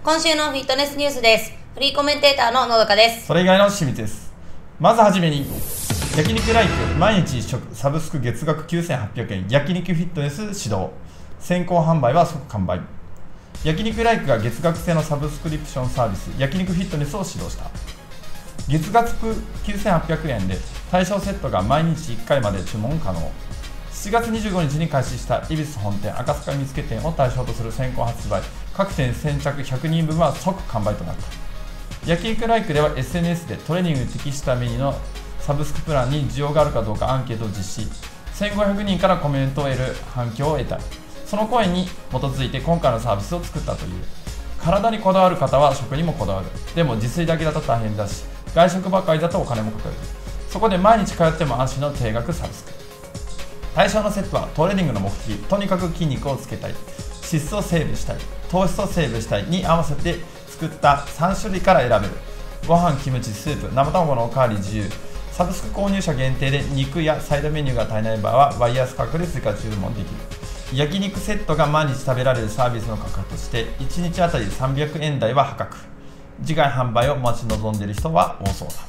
今週のフィットネスニュースです。フリーコメンテーターののどかです。 それ以外の清水です。まずはじめに、焼肉ライク毎日1食サブスク月額9800円焼肉フィットネス始動、先行販売は即完売。焼肉ライクが月額制のサブスクリプションサービス焼肉フィットネスを始動した。月額9800円で対象セットが毎日1回まで注文可能。7月25日に開始した恵比寿本店赤坂見附店を対象とする先行発売、各店先着100人分は即完売となった。焼肉ライクでは SNS でトレーニングに適したメニューのサブスクプランに需要があるかどうかアンケートを実施。1500人からコメントを得る反響を得た。その声に基づいて今回のサービスを作ったという。体にこだわる方は食にもこだわる。でも自炊だけだと大変だし、外食ばかりだとお金もかかる。そこで毎日通っても安心の定額サブスク。対象のセットはトレーニングの目的、とにかく筋肉をつけたい、脂質をセーブしたい、糖質をセーブしたいに合わせて作った3種類から選べる。ご飯、キムチ、スープ、生卵のおかわり自由。サブスク購入者限定で肉やサイドメニューが足りない場合はバイヤース価格で追加注文できる。焼肉セットが毎日食べられるサービスの価格として1日あたり300円台は破格。次回販売を待ち望んでいる人は多そうだ。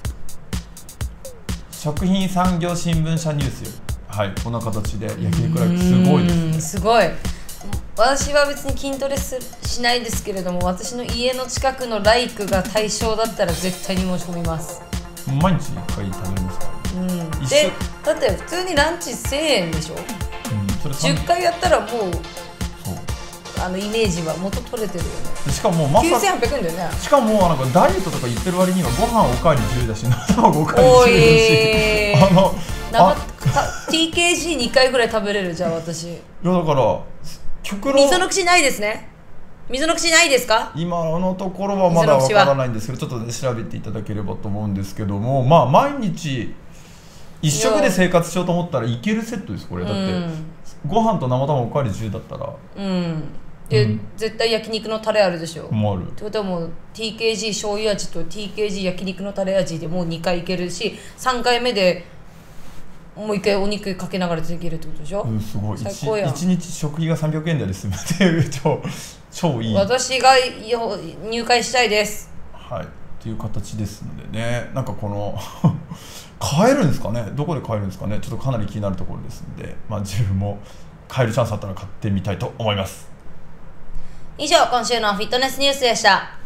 食品産業新聞社ニュースより、はい、こんな形で焼肉ライクすごいですね。 すごい。私は別に筋トレしないですけれども、私の家の近くのライクが対象だったら絶対に申し込みます。 毎日1回食べるんですか？ で、だって普通にランチ1000円でしょ、それ10回やったらもうイメージは元取れてるよね。 しかも 9800円だよね。 しかもなんかダイエットとか言ってる割にはご飯おかわり自由だし、生卵おかわり自由だし、 TKG2 回ぐらい食べれる。じゃあ私、いやだから極論水の口ないですね。水の口ないですか？ 今のところはまだわからないんですけど、ちょっと、ね、調べていただければと思うんですけども、まあ毎日一食で生活しようと思ったらいけるセットですこれ。だってご飯と生卵おかわり自由だったら、 で、絶対焼肉のタレあるでしょ。 もあるってことはもう TKG 醤油味と TKG 焼肉のタレ味でもう2回いけるし、3回目でもう1回お肉かけながらできるってことでしょ。 すごい。 最高やん。 1日食費が300円台で済むっていう超いい。 私が入会したいです。 はい、っていう形ですのでね、なんかこの買えるんですかね、どこで買えるんですかね、ちょっとかなり気になるところですので、自分も買えるチャンスあったら買ってみたいと思います。 以上、今週のフィットネスニュースでした。